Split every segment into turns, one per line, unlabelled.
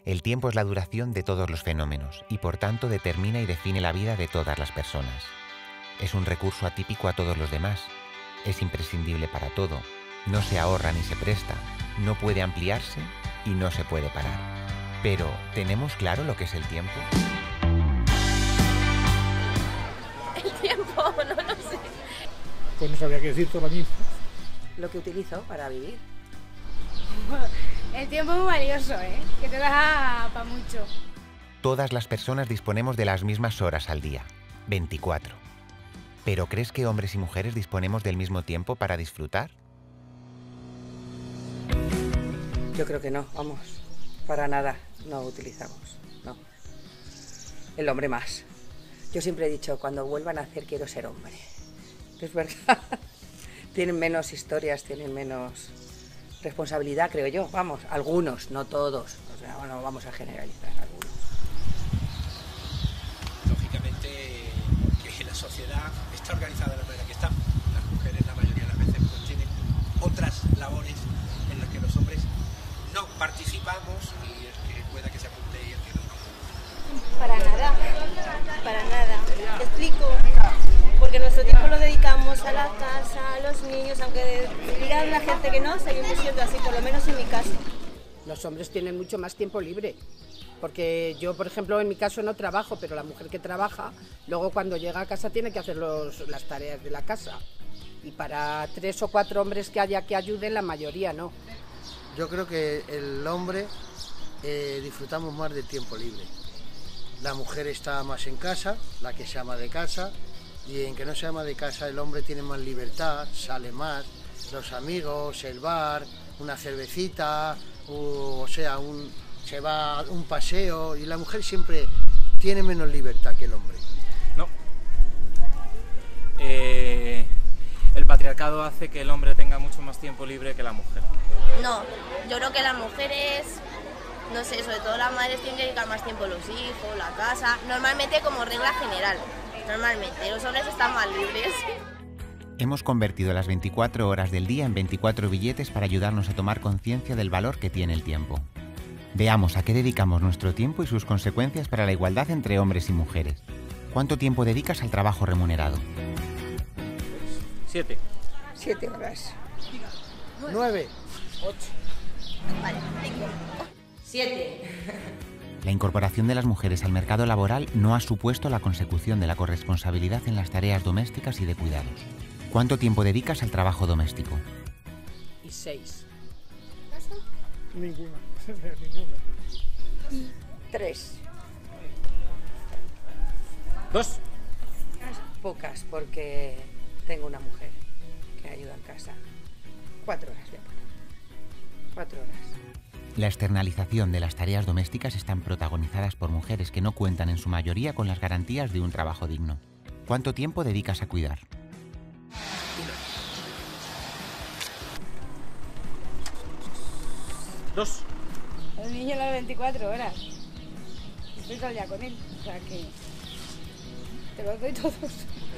El tiempo es la duración de todos los fenómenos y por tanto determina y define la vida de todas las personas. Es un recurso atípico a todos los demás. Es imprescindible para todo. No se ahorra ni se presta. No puede ampliarse y no se puede parar. Pero, ¿tenemos claro lo que es el tiempo?
El tiempo, no lo sé.
Pues no sabía qué decir todo lo mismo.
Lo que utilizo para vivir.
El tiempo es muy valioso, que te da para mucho.
Todas las personas disponemos de las mismas horas al día, 24. ¿Pero crees que hombres y mujeres disponemos del mismo tiempo para disfrutar?
Yo creo que no, vamos, para nada no utilizamos, no. El hombre más. Yo siempre he dicho, cuando vuelvan a nacer quiero ser hombre. Es verdad. Tienen menos historias, tienen menos responsabilidad, creo yo. Vamos, algunos, no todos. O sea, bueno, vamos a generalizar algunos.
Lógicamente, que la sociedad está organizada de la manera que está. Las mujeres, la mayoría de las veces, pues tienen otras labores en las que los hombres no participamos y el que pueda que se apunte y el que no.
Para nada, para nada. Te explico. Porque nuestro tiempo lo dedicamos a la casa, a los niños, aunque digan la gente que no, seguimos siendo así, por lo menos en mi caso.
Los hombres tienen mucho más tiempo libre, porque yo, por ejemplo, en mi caso no trabajo, pero la mujer que trabaja, luego cuando llega a casa tiene que hacer las tareas de la casa. Y para 3 o 4 hombres que haya que ayuden, la mayoría no.
Yo creo que el hombre disfrutamos más del tiempo libre. La mujer está más en casa, la que se ama de casa, y en que no se ama de casa el hombre tiene más libertad, sale más, los amigos, el bar, una cervecita, se va a un paseo, y la mujer siempre tiene menos libertad que el hombre.
No. El patriarcado hace que el hombre tenga mucho más tiempo libre que la mujer.
No, yo creo que las mujeres, no sé, sobre todo las madres tienen que dedicar más tiempo a los hijos, la casa, normalmente como regla general. Normalmente, los hombres están más libres.
Hemos convertido las 24 horas del día en 24 billetes para ayudarnos a tomar conciencia del valor que tiene el tiempo. Veamos a qué dedicamos nuestro tiempo y sus consecuencias para la igualdad entre hombres y mujeres. ¿Cuánto tiempo dedicas al trabajo remunerado?
7.
7 horas.
9.
8. Vale, 5. 7.
La incorporación de las mujeres al mercado laboral no ha supuesto la consecución de la corresponsabilidad en las tareas domésticas y de cuidados. ¿Cuánto tiempo dedicas al trabajo doméstico?
Y 6.
Ninguna, ninguna.
Y 3.
2.
Pocas, porque tengo una mujer que ayuda en casa. 4 horas, voy a poner. 4 horas.
La externalización de las tareas domésticas están protagonizadas por mujeres que no cuentan en su mayoría con las garantías de un trabajo digno. ¿Cuánto tiempo dedicas a cuidar?
2.
El niño las 24 horas. Estoy todo el día con él, o sea que te los doy todos.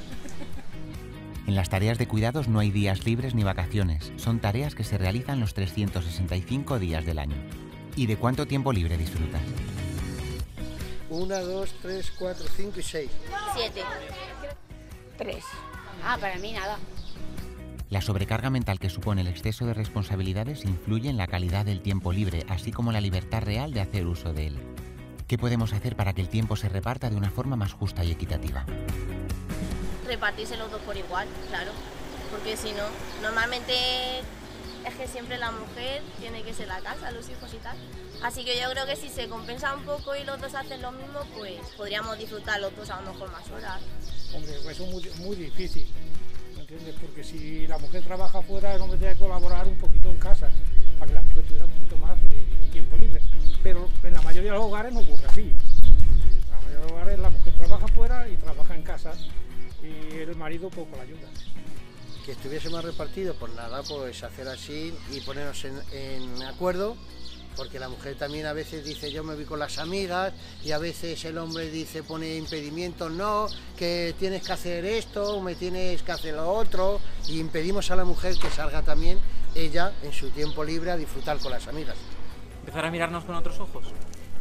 En las tareas de cuidados no hay días libres ni vacaciones. Son tareas que se realizan los 365 días del año. ¿Y de cuánto tiempo libre disfrutas?
1, 2, 3, 4, 5 y 6.
7.
3.
Para mí nada.
La sobrecarga mental que supone el exceso de responsabilidades influye en la calidad del tiempo libre, así como la libertad real de hacer uso de él. ¿Qué podemos hacer para que el tiempo se reparta de una forma más justa y equitativa?
Repartirse los dos por igual, claro, porque si no, normalmente es que siempre la mujer tiene que ser la casa, los hijos y tal. Así que yo creo que si se compensa un poco y los dos hacen lo mismo, pues podríamos disfrutar los dos a lo mejor más horas.
Hombre, eso es muy difícil, ¿me entiendes? Porque si la mujer trabaja fuera, el hombre tiene que colaborar un poquito en casa, para que la mujer tuviera un poquito más de tiempo libre. Pero en la mayoría de los hogares no ocurre así. En la mayoría de los hogares la mujer trabaja fuera y trabaja en casa, y el marido poco la ayuda.
Que estuviese más repartido, pues nada, pues hacer así y ponernos en acuerdo, porque la mujer también a veces dice yo me voy con las amigas, y a veces el hombre dice, pone impedimentos, no, que tienes que hacer esto, me tienes que hacer lo otro, y impedimos a la mujer que salga también ella en su tiempo libre a disfrutar con las amigas.
¿Empezar a mirarnos con otros ojos?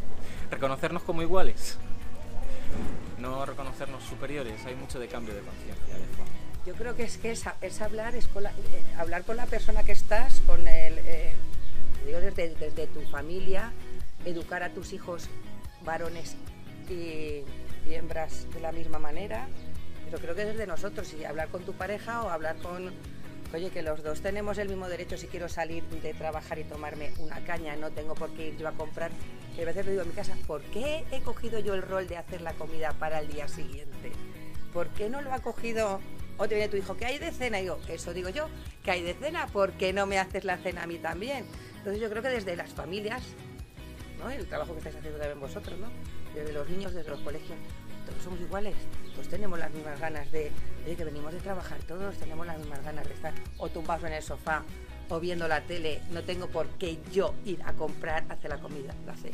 reconocernos como iguales, no reconocernos superiores. Hay mucho de cambio de conciencia, de fondo.
Yo creo que es hablar con la persona que estás, con digo, desde tu familia, educar a tus hijos varones y hembras de la misma manera, pero creo que desde nosotros, y hablar con tu pareja o hablar con, oye, que los dos tenemos el mismo derecho. Si quiero salir de trabajar y tomarme una caña, no tengo por qué ir yo a comprar. Y a veces le digo en mi casa, ¿por qué he cogido yo el rol de hacer la comida para el día siguiente? ¿Por qué no lo ha cogido? O te viene tu hijo, ¿qué hay de cena? Y digo, eso digo yo, ¿qué hay de cena? ¿Por qué no me haces la cena a mí también? Entonces yo creo que desde las familias, ¿no? El trabajo que estáis haciendo también vosotros, ¿no? Desde los niños, desde los colegios, todos somos iguales, todos tenemos las mismas ganas de, oye, que venimos de trabajar, todos tenemos las mismas ganas de estar o tumbados en el sofá o viendo la tele. No tengo por qué yo ir a comprar, hacer la comida, la cena.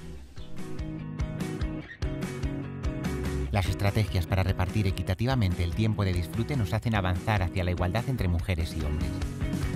Las estrategias para repartir equitativamente el tiempo de disfrute nos hacen avanzar hacia la igualdad entre mujeres y hombres.